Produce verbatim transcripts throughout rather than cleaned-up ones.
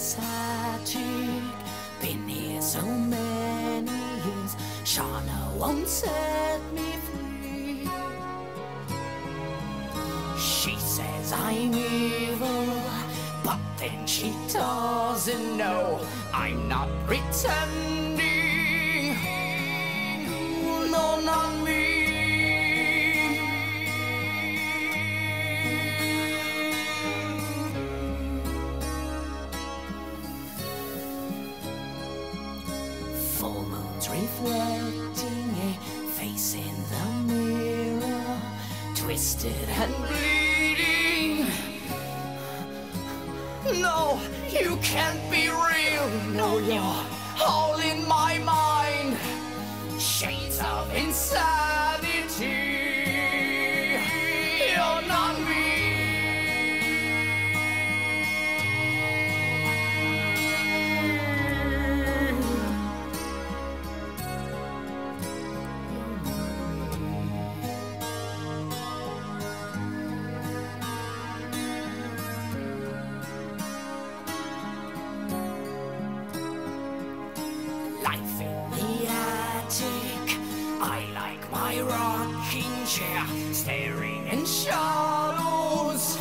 this attic. Been here so many years, Shauna won't set me free. She says I'm evil, but then she doesn't know I'm not pretending. No, not me. Full moon's reflecting a face in the mirror, twisted and bleeding. No, you can't be real. No, you're all in my mind. Shades of insanity. You're not me. Life in the attic. I like my rocking chair, staring in shadows.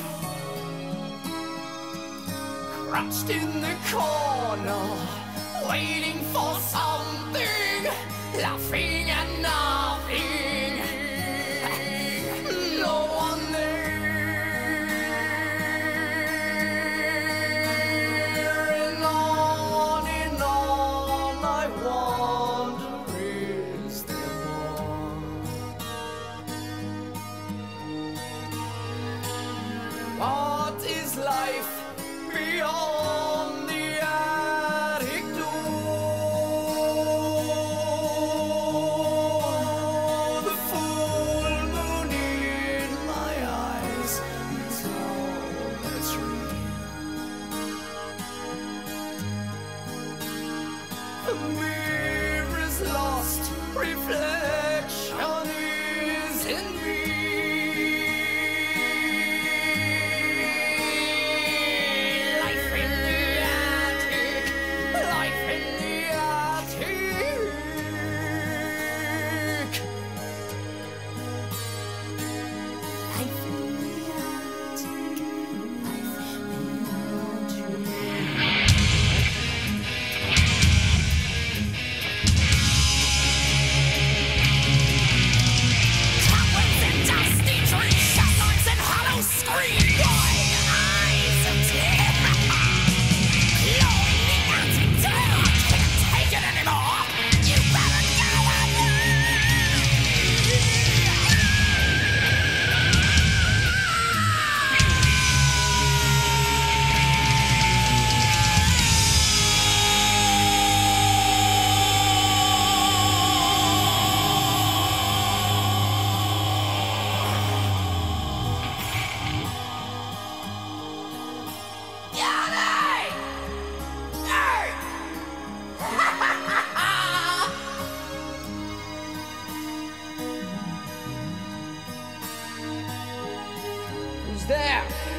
Crouched in the corner, waiting for something, laughing and nothing. No one there. And on and on I wander. Is there more? What is life beyond the attic door? The full moon in my eyes is all that's real. The mirror's lost reflection is in me. Life in the attic, life in the attic. Life in the attic, life in the attic. Cobwebs and dusty trees, shotguns and hollow screams, glowing eyes of terror, glowing the attic down. I can't take it anymore. You better go Who's there?